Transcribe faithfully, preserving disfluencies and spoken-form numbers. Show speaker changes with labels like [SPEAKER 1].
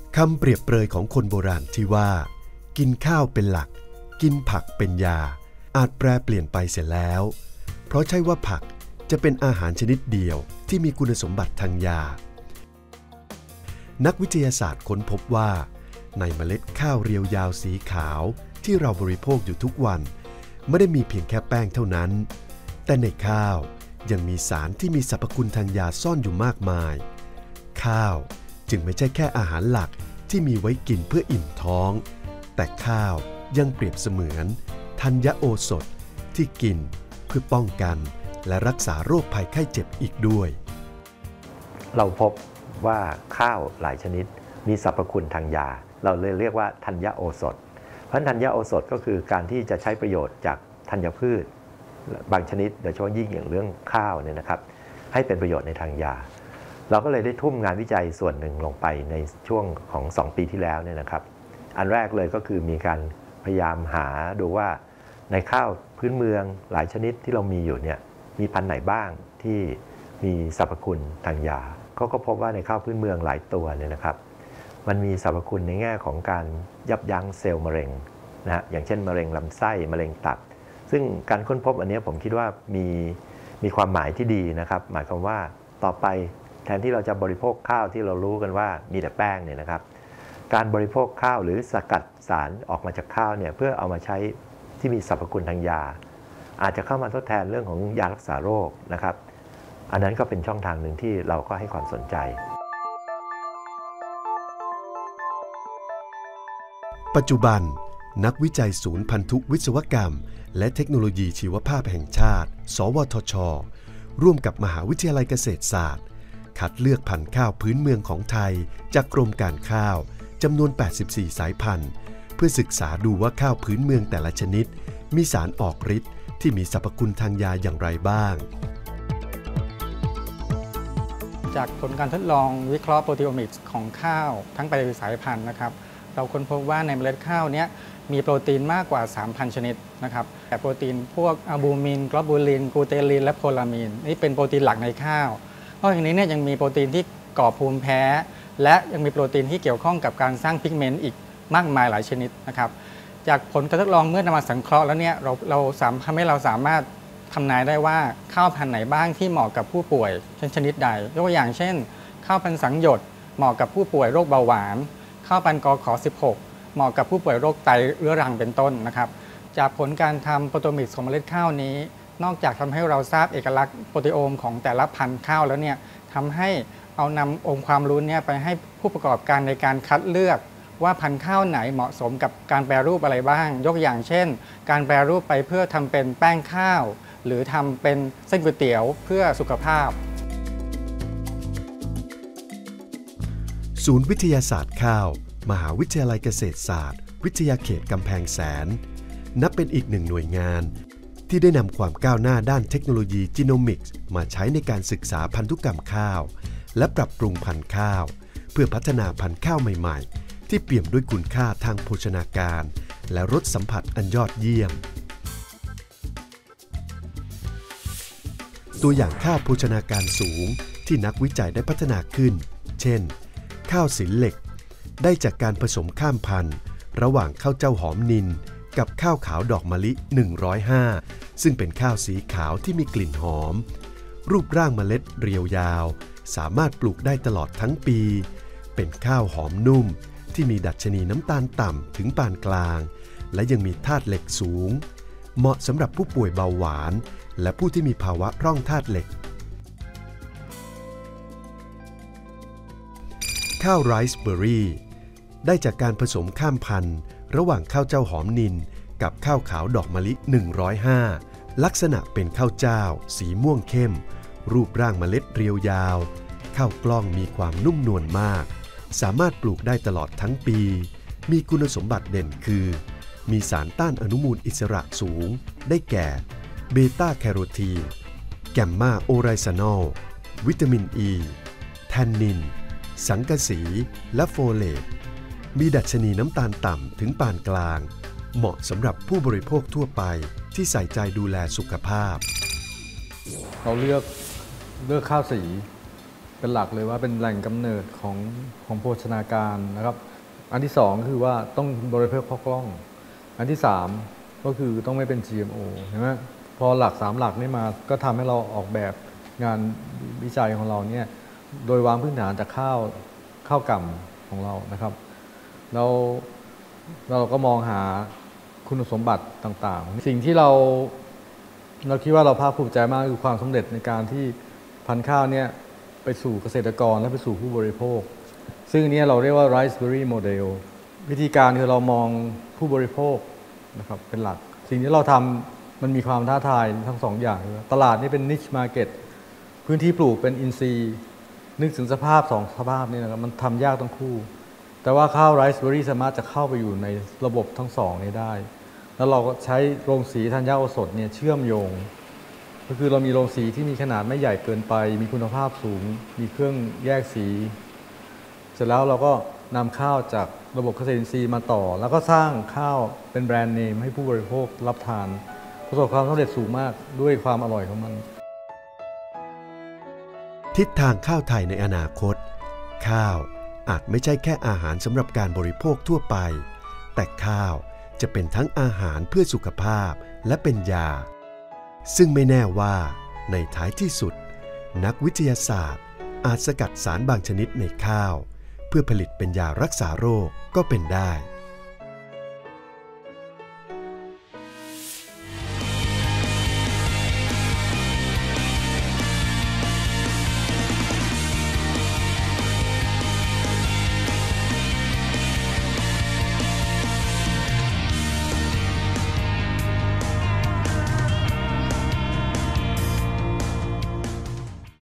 [SPEAKER 1] คำเปรียบเปรยของคนโบราณที่ว่ากินข้าวเป็นหลักกินผักเป็นยาอาจแปรเปลี่ยนไปเสียแล้วเพราะใช่ว่าผักจะเป็นอาหารชนิดเดียวที่มีคุณสมบัติทางยานักวิทยาศาสตร์ค้นพบว่าในเมล็ดข้าวเรียวยาวสีขาวที่เราบริโภคอยู่ทุกวันไม่ได้มีเพียงแค่แป้งเท่านั้นแต่ในข้าวยังมีสารที่มีสรรพคุณทางยาซ่อนอยู่มากมายข้าวจึงไม่ใช่แค่อาหารหลักที่มีไว้กินเพื่ออิ่มท้องแต่ข้าวยังเปรียบเสมือนธัญโอสถที่กินเพื่อป้องกันและรักษาโรคภัยไข้เจ็บอีกด้วย
[SPEAKER 2] เราพบว่าข้าวหลายชนิดมีสรรพคุณทางยาเราเลยเรียกว่าธัญโอสถเพราะธัญโอสถก็คือการที่จะใช้ประโยชน์จากธัญพืชบางชนิดโดยเฉพาะยิ่งอย่างเรื่องข้าวเนี่ยนะครับให้เป็นประโยชน์ในทางยาเราก็เลยได้ทุ่มงานวิจัยส่วนหนึ่งลงไปในช่วงของสองปีที่แล้วเนี่ยนะครับอันแรกเลยก็คือมีการพยายามหาดูว่าในข้าวพื้นเมืองหลายชนิดที่เรามีอยู่เนี่ยมีพันธุ์ไหนบ้างที่มีสรรพคุณทางยาเขาก็พบว่าในข้าวพื้นเมืองหลายตัวเนี่ยนะครับมันมีสรรพคุณในแง่ของการยับยั้งเซลล์มะเร็งนะฮะอย่างเช่นมะเร็งลำไส้มะเร็งตับซึ่งการค้นพบอันนี้ผมคิดว่ามีมีความหมายที่ดีนะครับหมายความว่าต่อไปแทนที่เราจะบริโภคข้าวที่เรารู้กันว่ามีแต่แป้งเนี่ยนะครับการบริโภคข้าวหรือสกัดสารออกมาจากข้าวเนี่ยเพื่อเอามาใช้ที่มีสรรพคุณทางยาอาจจะเข้ามาทดแทนเรื่องของยารักษาโรคนะครับอันนั้นก็เป็นช่องทางหนึ่งที่เราก็ให้ความสนใจ
[SPEAKER 1] ปัจจุบันนักวิจัยศูนย์พันธุวิศวกรรมและเทคโนโลยีชีวภาพแห่งชาติสวทช.ร่วมกับมหาวิทยาลัยเกษตรศาสตร์คัดเลือกพันธุ์ข้าวพื้นเมืองของไทยจากกรมการข้าวจำนวนแปดสิบสี่สายพันธุ์เพื่อศึกษาดูว่าข้าวพื้นเมืองแต่ละชนิดมีสารออกฤทธิ์ที่มีสรรพคุณทางยาอย่างไรบ้าง
[SPEAKER 3] จากผลการทดลองวิเคราะห์โปรตีโอมิกส์ของข้าวทั้งแปดสิบสี่สายพันธุ์นะครับเราค้นพบว่าในเมล็ดข้าวนี้มีโปรตีนมากกว่า สามพัน ชนิดนะครับแต่โปรตีนพวกอะลบูมินกลอบูลินกลูเตลินและโพลามีนนี่เป็นโปรตีนหลักในข้าวนอกจากนี้เนี่ยยังมีโปรตีนที่ก่อภูมิแพ้และยังมีโปรตีนที่เกี่ยวข้องกับการสร้างพิกเมนต์อีกมากมายหลายชนิดนะครับจากผลการทดลองเมื่อนำมาสังเคราะห์แล้วเนี่ยเราเราสามารถทำให้เราสามารถทำนายได้ว่าข้าวพันธุ์ไหนบ้างที่เหมาะกับผู้ป่วยเช่นชนิดใดยกตัวอย่างเช่นข้าวพันธุ์สังหยดเหมาะกับผู้ป่วยโรคเบาหวานข้าวพันธุ์กขสิบหกเหมาะกับผู้ป่วยโรคไตเรื้อรังเป็นต้นนะครับจากผลการทำโปรตีโอมิกส์ของเมล็ดข้าวนี้นอกจากทำให้เราทราบเอกลักษณ์โปรตีโอมของแต่ละพันธุ์ข้าวแล้วเนี่ยทำให้เอานำองค์ความรู้เนี่ยไปให้ผู้ประกอบการในการคัดเลือกว่าพันธุ์ข้าวไหนเหมาะสมกับการแปรรูปอะไรบ้างยกอย่างเช่นการแปรรูปไปเพื่อทำเป็นแป้งข้าวหรือทำเป็นเส้นก๋วยเตี๋ยวเพื่อสุขภาพ
[SPEAKER 1] ศูนย์วิทยาศาสตร์ข้าวมหาวิทยาลัยเกษตรศาสตร์วิทยาเขตกำแพงแสนนับเป็นอีกหนึ่งหน่วยงานที่ได้นำความก้าวหน้าด้านเทคโนโลยีจีโนมิกส์มาใช้ในการศึกษาพันธุกรรมข้าวและปรับปรุงพันธุ์ข้าวเพื่อพัฒนาพันธุ์ข้าวใหม่ๆที่เปี่ยมด้วยคุณค่าทางโภชนาการและรสสัมผัสอันยอดเยี่ยมตัวอย่างข้าวโภชนาการสูงที่นักวิจัยได้พัฒนาขึ้นเช่นข้าวสิลเหล็กได้จากการผสมข้ามพันธุ์ระหว่างข้าวเจ้าหอมนินกับข้าวขาวดอกมะลิหนึ่งร้อยห้าซึ่งเป็นข้าวสีขาวที่มีกลิ่นหอมรูปร่างเมล็ดเรียวยาวสามารถปลูกได้ตลอดทั้งปีเป็นข้าวหอมนุ่มที่มีดัชนีน้ำตาลต่ำถึงปานกลางและยังมีธาตุเหล็กสูงเหมาะสำหรับผู้ป่วยเบาหวานและผู้ที่มีภาวะพร่องธาตุเหล็กข้าวไรซ์เบอร์รี่ได้จากการผสมข้ามพันธุ์ระหว่างข้าวเจ้าหอมนินกับข้าวขาวดอกมะลิหนึ่งร้อยห้าลักษณะเป็นข้าวเจ้าสีม่วงเข้มรูปร่างเมล็ดเรียวยาวข้าวกล้องมีความนุ่มนวลมากสามารถปลูกได้ตลอดทั้งปีมีคุณสมบัติเด่นคือมีสารต้านอนุมูลอิสระสูงได้แก่เบต้าแคโรทีนแกมมาโอไรซานอลวิตามินอ e, ีแทนนินสังกะสีและโฟเลตมีดัชนีน้ำตาลต่ำถึงปานกลางเหมาะสำหรับผู้บริโภคทั่วไปที่ใส่ใจดูแลสุขภาพ
[SPEAKER 4] เราเลือกเลือกข้าวสีเป็นหลักเลยว่าเป็นแหล่งกำเนิดของของโภชนาการนะครับอันที่สองก็คือว่าต้องบริโภคข้าวกล้องอันที่สามก็คือต้องไม่เป็น จี เอ็ม โอ เห็นไหมพอหลักสามหลักนี่มาก็ทำให้เราออกแบบงานวิจัยของเราเนี่ยโดยวางพื้นฐานจากข้าวข้าวกล่ำของเรานะครับเราเราก็มองหาคุณสมบัติต่างๆสิ่งที่เราเราคิดว่าเราภาคภูมิใจมากคือความสำเร็จในการที่พันธุ์ข้าวเนี่ยไปสู่เกษตรกรและไปสู่ผู้บริโภคซึ่งนี้เราเรียกว่า Riceberry Model วิธีการคือเรามองผู้บริโภคนะครับเป็นหลักสิ่งที่เราทำมันมีความท้าทายทั้งสองอย่างตลาดนี่เป็น niche market พื้นที่ปลูกเป็นอินทรีย์นึกถึงสภาพสองสภาพนี่นะครับมันทำยากทั้งคู่แต่ว่าข้าวไรซ์เบอร์รี่สามารถจะเข้าไปอยู่ในระบบทั้งสองนี้ได้แล้วเราก็ใช้โรงสีธัญญาโอสถเนี่ยเชื่อมโยงก็คือเรามีโรงสีที่มีขนาดไม่ใหญ่เกินไปมีคุณภาพสูงมีเครื่องแยกสีเสร็จแล้วเราก็นำข้าวจากระบบเกษตรอินทรีย์มาต่อแล้วก็สร้างข้าวเป็นแบรนด์เนมให้ผู้บริโภครับทานประสบความสำเร็จสูงมากด้วยความอร่อยของมัน
[SPEAKER 1] ทิศทางข้าวไทยในอนาคตข้าวอาจไม่ใช่แค่อาหารสำหรับการบริโภคทั่วไปแต่ข้าวจะเป็นทั้งอาหารเพื่อสุขภาพและเป็นยาซึ่งไม่แน่ว่าในท้ายที่สุดนักวิทยาศาสตร์อาจสกัดสารบางชนิดในข้าวเพื่อผลิตเป็นยารักษาโรคก็เป็นได้